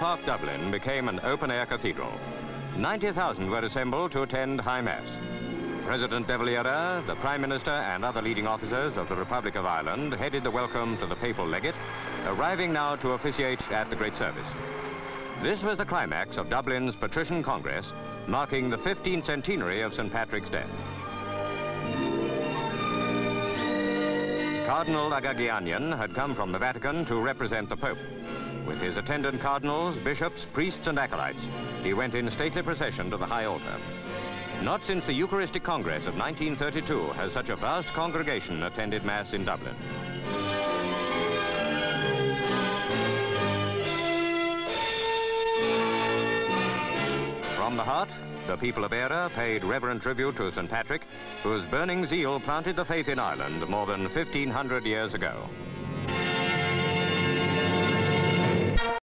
Park, Dublin, became an open-air cathedral. 90,000 were assembled to attend High Mass. President de Valera, the Prime Minister and other leading officers of the Republic of Ireland headed the welcome to the papal legate, arriving now to officiate at the great service. This was the climax of Dublin's Patrician Congress, marking the 15th centenary of St. Patrick's death. Cardinal Agagianian had come from the Vatican to represent the Pope. With his attendant cardinals, bishops, priests and acolytes, he went in stately procession to the high altar. Not since the Eucharistic Congress of 1932 has such a vast congregation attended Mass in Dublin. From the heart, the people of Eire paid reverent tribute to St. Patrick, whose burning zeal planted the faith in Ireland more than 1,500 years ago.